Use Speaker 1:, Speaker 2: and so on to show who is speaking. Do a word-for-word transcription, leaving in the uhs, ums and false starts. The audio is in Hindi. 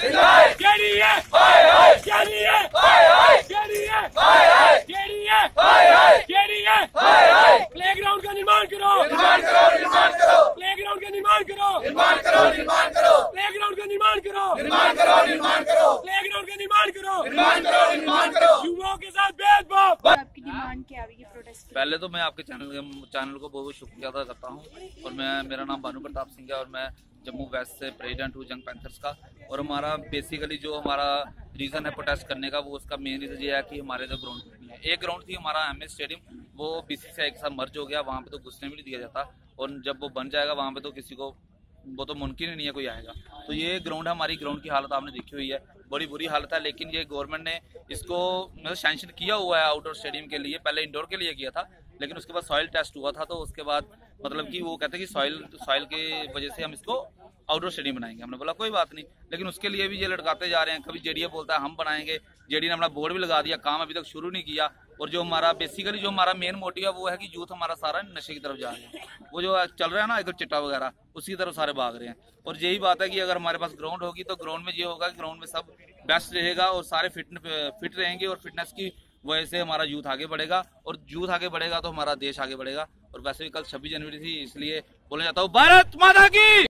Speaker 1: प्लेग्राउंड का निर्माण करो, निर्माण करो, निर्माण करो, प्लेग्राउंड का निर्माण करो, निर्माण करो, निर्माण करो, प्लेग्राउंड का निर्माण करो, निर्माण करो, निर्माण करो, प्लेग्राउंड का निर्माण करो, निर्माण करो, निर्माण करो। युवाओं के साथ भेदभाव।
Speaker 2: आपकी डिमांड क्या है प्रोटेस्ट?
Speaker 3: पहले तो मैं आपके चैनल चैनल को बहुत बहुत शुक्रिया अदा करता हूँ और मैं मेरा नाम भानु प्रताप सिंह है और मैं जम्मू वेस्ट से प्रेसिडेंट हूँ जंग पैंथर्स का। और हमारा बेसिकली जो हमारा रीज़न है प्रोटेस्ट करने का, वो उसका मेन रीज़न ये है कि हमारे जो ग्राउंड नहीं है। एक ग्राउंड थी हमारा एम एस स्टेडियम, वो बीसीसीआई के साथ मर्ज हो गया, वहाँ पे तो घुसने भी नहीं दिया जाता और जब वो बन जाएगा वहाँ पे तो किसी को वो तो मुमकिन ही नहीं है कोई आएगा। तो ये ग्राउंड है, हमारी ग्राउंड की हालत आपने देखी हुई है, बड़ी बुरी हालत है। लेकिन ये गवर्नमेंट ने इसको मतलब सैंक्शन किया हुआ है आउटडोर स्टेडियम के लिए, पहले इंडोर के लिए किया था, लेकिन उसके बाद सॉइल टेस्ट हुआ था, तो उसके बाद मतलब कि वो कहते हैं कि सॉइल सॉइल के वजह से हम इसको आउटडोर स्टेडियम बनाएंगे। हमने बोला कोई बात नहीं, लेकिन उसके लिए भी ये लटकाते जा रहे हैं। कभी जेडीए बोलता है हम बनाएंगे, जेडीए ने अपना बोर्ड भी लगा दिया, काम अभी तक शुरू नहीं किया। और जो हमारा बेसिकली जो हमारा मेन मोटिव है वो है कि यूथ हमारा सारा नशे की तरफ जा रहे हैं, वो जो चल रहा है ना इधर चिट्टा वगैरह, उसी की तरफ सारे भाग रहे हैं। और यही बात है कि अगर हमारे पास ग्राउंड होगी तो ग्राउंड में ये होगा कि ग्राउंड में सब बेस्ट रहेगा और सारे फिट फिट रहेंगे और फिटनेस की वजह से हमारा यूथ आगे बढ़ेगा और यूथ आगे बढ़ेगा तो हमारा देश आगे बढ़ेगा। और वैसे भी कल छब्बीस जनवरी थी, इसलिए बोलना चाहता हूँ भारत माता की।